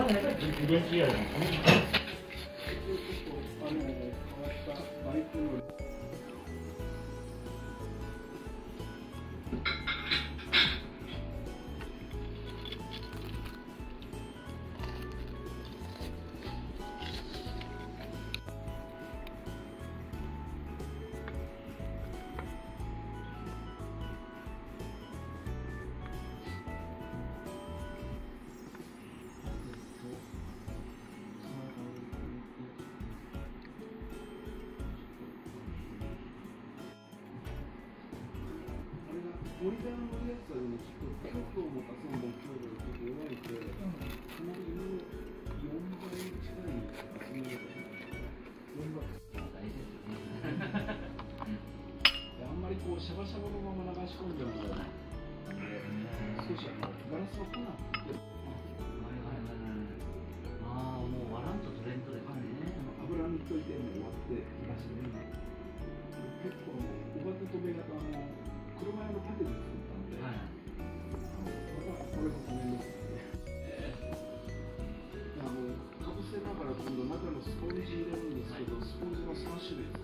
はやっぱり電池やるんですね。 変わったバイクのモニターの乗るやつはでもちょっと強度を持たそうも強度がちょっと弱いんで、その犬4倍近い集め方しない4倍大事ですよね。あんまりこうシャバシャバのまま流し込んじゃうので、少しガラスの粉ってああ、もう割らんとトレンドですね。 油塗っといて終わって東ね。結構小型と目型の車用のパテで作ったんで、またこれも面倒くさい。かぶせながら今度中のスポンジ入れるんですけど、スポンジの3種類。